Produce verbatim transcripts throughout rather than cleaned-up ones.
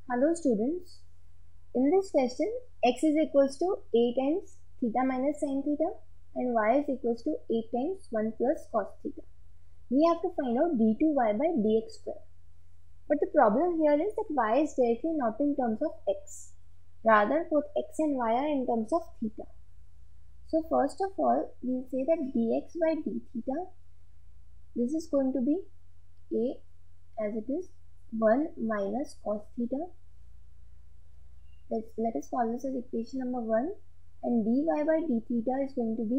Hello students, in this question x is equals to a times theta minus sin theta and y is equals to eight times one plus cos theta. We have to find out d two y by dx square. But the problem here is that y is directly not in terms of x. Rather both x and y are in terms of theta. So first of all we will say that dx by d theta, this is going to be a as it is one minus cos theta. Let's, let us call this as equation number one, and dy by d theta is going to be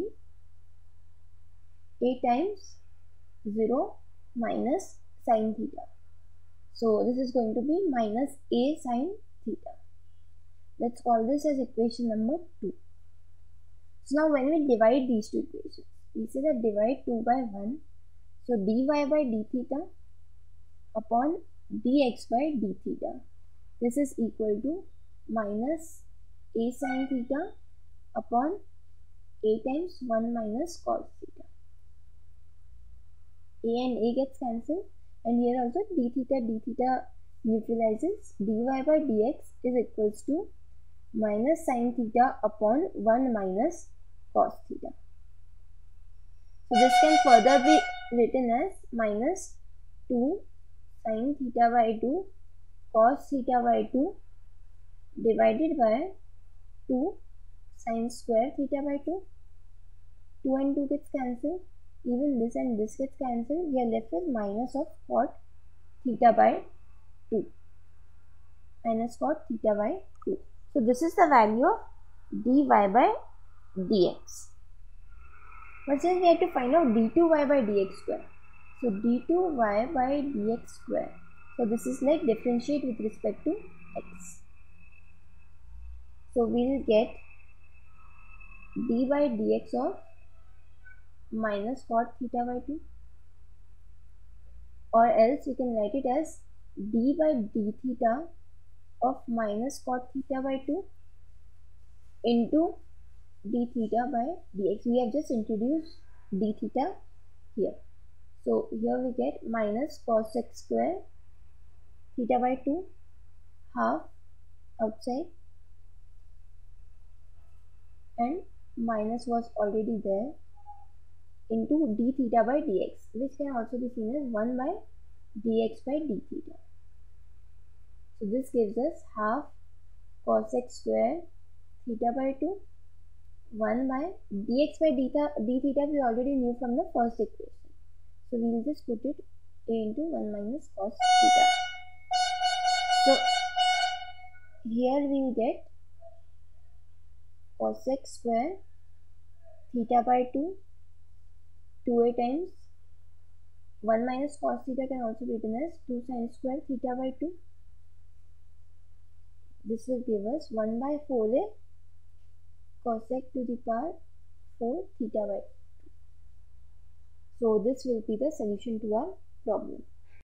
a times zero minus sin theta. So this is going to be minus a sin theta. Let's call this as equation number two. So now when we divide these two equations, we say that divide two by one. So dy by d theta upon dx by d theta. This is equal to minus a sin theta upon a times one minus cos theta. A and a gets cancelled, and here also d theta d theta neutralizes. Dy by dx is equals to minus sin theta upon one minus cos theta. So this can further be written as minus two sin theta by two cos theta by two divided by two sin square theta by two. two and two gets cancelled. Even this and this gets cancelled. We are left with minus of cot theta by two. Minus cot theta by two. So this is the value of dy by dx. But since we have to find out d two y by dx square. So d two y by dx square. So this is like differentiate with respect to x. So we will get d by dx of minus cot theta by two, or else we can write it as d by d theta of minus cot theta by two into d theta by dx. We have just introduced d theta here. So here we get minus cos x square theta by two half outside, and minus was already there, into d theta by dx, which can also be seen as one by dx by d theta. So this gives us half cos x square theta by two, one by dx by d theta, d theta we already knew from the first equation. So we will just put it a into one minus cos theta. So here we will get cos x square theta by two, two a times one minus cos theta can also be written as two sin square theta by two. This will give us one by four a cosec to the power four theta by two. So this will be the solution to our problem.